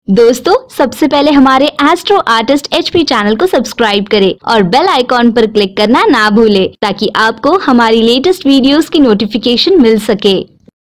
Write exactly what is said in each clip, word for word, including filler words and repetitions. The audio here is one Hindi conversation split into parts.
दोस्तों, सबसे पहले हमारे एस्ट्रो आर्टिस्ट एचपी चैनल को सब्सक्राइब करें और बेल आइकॉन पर क्लिक करना ना भूलें ताकि आपको हमारी लेटेस्ट वीडियोस की नोटिफिकेशन मिल सके।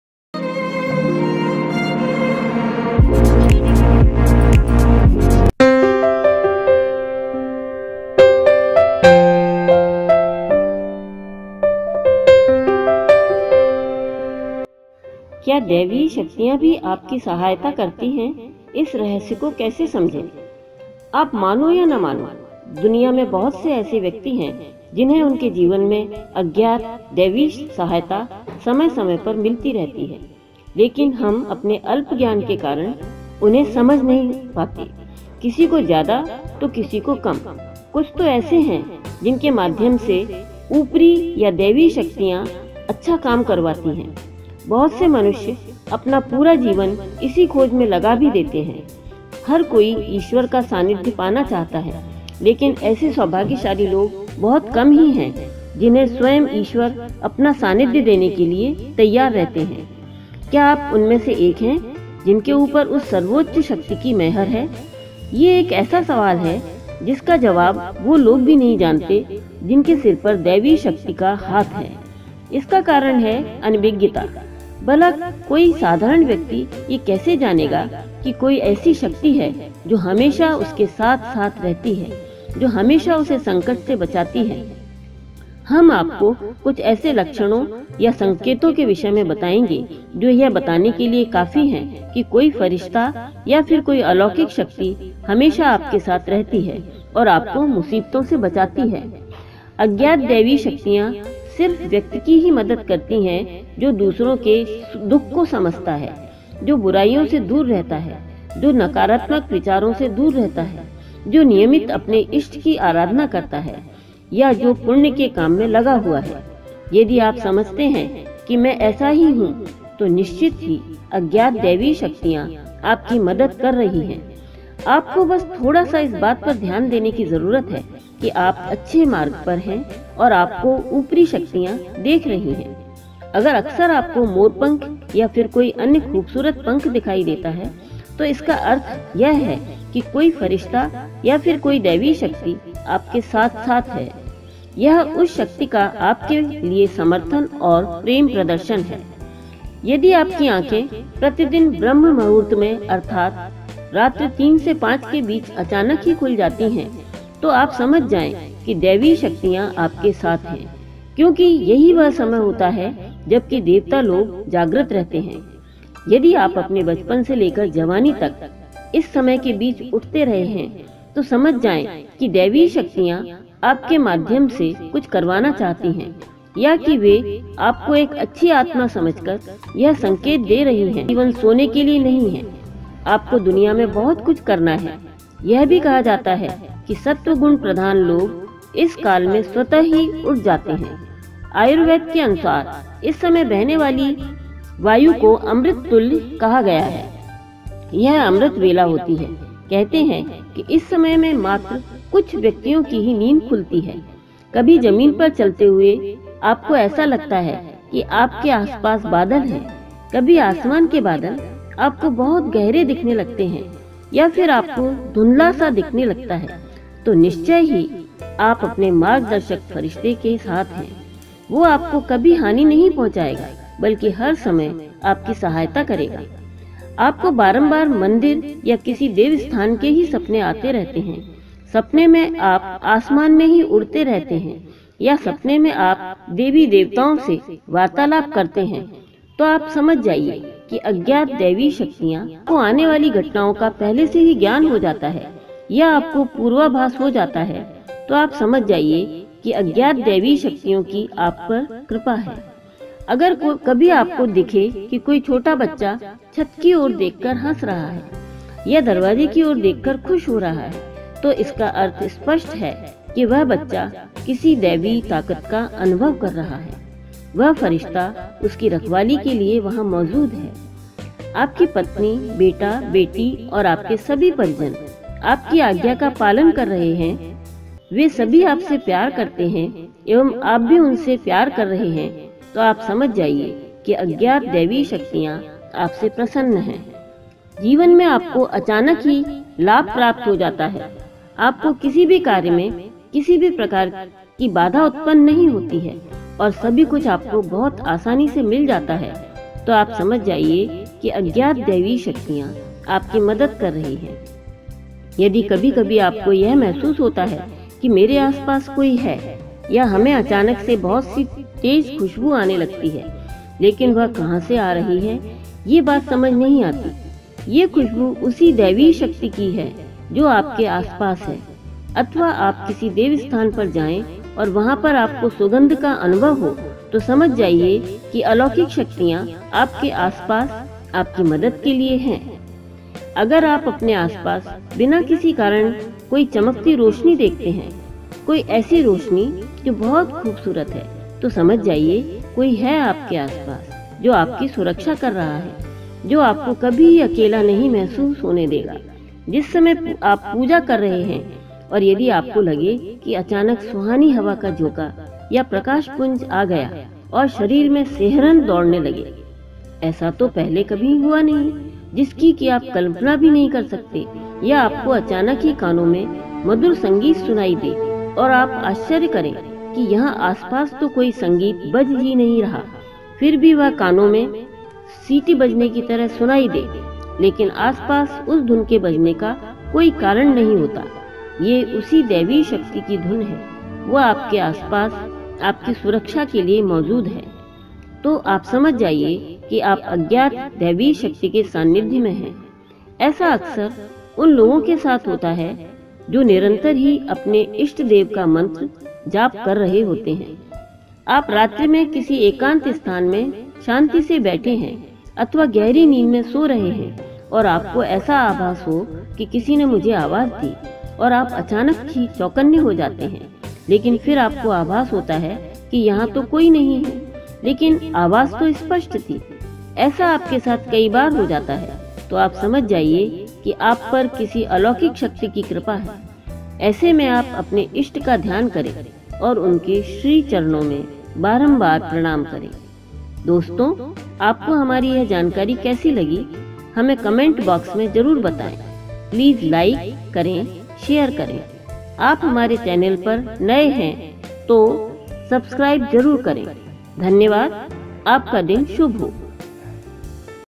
क्या दैवीय शक्तियाँ भी आपकी सहायता करती हैं? इस रहस्य को कैसे समझें? आप मानो या न मानो, दुनिया में बहुत से ऐसे व्यक्ति हैं जिन्हें उनके जीवन में अज्ञात दैवीय सहायता समय समय पर मिलती रहती है, लेकिन हम अपने अल्प ज्ञान के कारण उन्हें समझ नहीं पाते। किसी को ज्यादा तो किसी को कम। कुछ तो ऐसे हैं जिनके माध्यम से ऊपरी या दैवीय शक्तियाँ अच्छा काम करवाती हैं। बहुत से मनुष्य अपना पूरा जीवन इसी खोज में लगा भी देते हैं। हर कोई ईश्वर का सानिध्य पाना चाहता है, लेकिन ऐसे सौभाग्यशाली लोग बहुत कम ही हैं जिन्हें स्वयं ईश्वर अपना सानिध्य देने के लिए तैयार रहते हैं। क्या आप उनमें से एक हैं जिनके ऊपर उस सर्वोच्च शक्ति की मेहर है? ये एक ऐसा सवाल है जिसका जवाब वो लोग भी नहीं जानते जिनके सिर पर दैवीय शक्ति का हाथ है। इसका कारण है अनभिज्ञता। भला कोई साधारण व्यक्ति ये कैसे जानेगा कि कोई ऐसी शक्ति है जो हमेशा उसके साथ साथ रहती है, जो हमेशा उसे संकट से बचाती है। हम आपको कुछ ऐसे लक्षणों या संकेतों के विषय में बताएंगे जो यह बताने के लिए काफी हैं कि कोई फरिश्ता या फिर कोई अलौकिक शक्ति हमेशा आपके साथ रहती है और आपको मुसीबतों से बचाती है। अज्ञात दैवीय शक्तियाँ सिर्फ व्यक्ति की ही मदद करती हैं जो दूसरों के दुख को समझता है, जो बुराइयों से दूर रहता है, जो नकारात्मक विचारों से दूर रहता है, जो नियमित अपने इष्ट की आराधना करता है या जो पुण्य के काम में लगा हुआ है। यदि आप समझते हैं कि मैं ऐसा ही हूँ, तो निश्चित ही अज्ञात दैवीय शक्तियाँ आपकी मदद कर रही हैं। आपको बस थोड़ा सा इस बात पर ध्यान देने की जरूरत है कि आप अच्छे मार्ग पर हैं और आपको ऊपरी शक्तियाँ देख रही हैं। अगर अक्सर आपको मोरपंख या फिर कोई अन्य खूबसूरत पंख दिखाई देता है, तो इसका अर्थ यह है कि कोई फरिश्ता या फिर कोई दैवीय शक्ति आपके साथ साथ है। यह उस शक्ति का आपके लिए समर्थन और प्रेम प्रदर्शन है। यदि आपकी आंखें प्रतिदिन ब्रह्म मुहूर्त में अर्थात रात्रि तीन से पाँच के बीच अचानक ही खुल जाती हैं, तो आप समझ जाएं कि दैवीय शक्तियां आपके साथ हैं, क्योंकि यही वह समय होता है जबकि देवता लोग जागृत रहते हैं। यदि आप अपने बचपन से लेकर जवानी तक इस समय के बीच उठते रहे हैं, तो समझ जाएं कि दैवीय शक्तियां आपके माध्यम से कुछ करवाना चाहती हैं, या कि वे आपको एक अच्छी आत्मा समझकर यह संकेत दे रही हैं। जीवन सोने के लिए नहीं है, आपको दुनिया में बहुत कुछ करना है। यह भी कहा जाता है कि सत्व गुण प्रधान लोग इस काल में स्वतः ही उठ जाते हैं। आयुर्वेद के अनुसार इस समय बहने वाली वायु को अमृत तुल्य कहा गया है। यह अमृत वेला होती है। कहते हैं कि इस समय में मात्र कुछ व्यक्तियों की ही नींद खुलती है। कभी जमीन पर चलते हुए आपको ऐसा लगता है कि आपके आसपास बादल हैं। कभी आसमान के बादल आपको बहुत गहरे दिखने लगते हैं या फिर आपको धुंधला सा दिखने लगता है, तो निश्चय ही आप अपने मार्गदर्शक फरिश्ते के साथ हैं। वो आपको कभी हानि नहीं पहुंचाएगा, बल्कि हर समय आपकी सहायता करेगा। आपको बारंबार मंदिर या किसी देव स्थान के ही सपने आते रहते हैं। सपने में आप आसमान में ही उड़ते रहते हैं या सपने में आप देवी देवताओं से वार्तालाप करते हैं, तो आप समझ जाइए कि अज्ञात दैवीय शक्तियाँ को आने वाली घटनाओं का पहले से ही ज्ञान हो जाता है या आपको पूर्वाभास हो जाता है, तो आप समझ जाइए कि अज्ञात दैवीय शक्तियों की आप पर कृपा है। अगर कभी आपको दिखे कि कोई छोटा बच्चा छत की ओर देखकर हंस रहा है या दरवाजे की ओर देखकर खुश हो रहा है, तो इसका अर्थ स्पष्ट है कि वह बच्चा किसी दैवीय ताकत का अनुभव कर रहा है। वह फरिश्ता उसकी रखवाली के लिए वहाँ मौजूद है। आपकी पत्नी, बेटा, बेटी और आपके सभी परिजन आपकी आज्ञा का पालन कर रहे हैं। वे सभी आपसे प्यार करते हैं एवं आप भी उनसे प्यार कर रहे हैं, तो आप समझ जाइए कि अज्ञात दैवीय शक्तियाँ आपसे प्रसन्न हैं। जीवन में आपको अचानक ही लाभ प्राप्त हो जाता है। आपको किसी भी कार्य में किसी भी प्रकार की बाधा उत्पन्न नहीं होती है और सभी कुछ आपको बहुत आसानी से मिल जाता है। तो आप समझ जाइए कि अज्ञात दैवी शक्तियाँ आपकी मदद कर रही हैं। यदि कभी कभी आपको यह महसूस होता है कि मेरे आसपास कोई है या हमें अचानक से बहुत सी तेज खुशबू आने लगती है, लेकिन वह कहाँ से आ रही है ये बात समझ नहीं आती। ये खुशबू उसी दैवी शक्ति की है जो आपके आसपास है। अथवा आप किसी देव स्थान पर जाएं और वहां पर आपको सुगंध का अनुभव हो तो समझ जाइए कि अलौकिक शक्तियां आपके आसपास आपकी मदद के लिए हैं। अगर आप अपने आसपास बिना किसी कारण कोई चमकती रोशनी देखते हैं, कोई ऐसी रोशनी जो बहुत खूबसूरत है, तो समझ जाइए कोई है आपके आसपास जो आपकी सुरक्षा कर रहा है, जो आपको कभी अकेला नहीं महसूस होने देगा। जिस समय आप पूजा कर रहे हैं और यदि आपको लगे कि अचानक सुहानी हवा का झोंका या प्रकाश पुंज आ गया और शरीर में सिहरन दौड़ने लगे, ऐसा तो पहले कभी हुआ नहीं, जिसकी कि आप कल्पना भी नहीं कर सकते। या आपको अचानक ही कानों में मधुर संगीत सुनाई दे और आप आश्चर्य करें कि यहाँ आसपास तो कोई संगीत बज ही नहीं रहा, फिर भी वह कानों में सीटी बजने की तरह सुनाई दे, लेकिन आसपास उस धुन के बजने का कोई कारण नहीं होता। ये उसी दैवी शक्ति की धुन है। वह आपके आसपास आपकी सुरक्षा के लिए मौजूद है। तो आप समझ जाइए कि आप अज्ञात दैवी शक्ति के सानिध्य में हैं। ऐसा अक्सर उन लोगों के साथ होता है जो निरंतर ही अपने इष्ट देव का मंत्र जाप कर रहे होते हैं। आप रात्रि में किसी एकांत स्थान में शांति से बैठे हैं अथवा गहरी नींद में सो रहे हैं और आपको ऐसा आभास हो कि किसी ने मुझे आवाज दी और आप अचानक ही चौकन्ने हो जाते हैं, लेकिन फिर आपको आभास होता है कि यहाँ तो कोई नहीं है, लेकिन आवाज तो स्पष्ट थी। ऐसा आपके साथ कई बार हो जाता है। तो आप समझ जाइए कि आप पर किसी अलौकिक शक्ति की कृपा है। ऐसे में आप अपने इष्ट का ध्यान करें और उनके श्री चरणों में बारंबार प्रणाम करें। दोस्तों, आपको हमारी यह जानकारी कैसी लगी हमें कमेंट बॉक्स में जरूर बताएं। प्लीज लाइक करें, शेयर करें। आप हमारे चैनल पर नए हैं तो सब्सक्राइब जरूर करें। धन्यवाद। आपका दिन शुभ हो।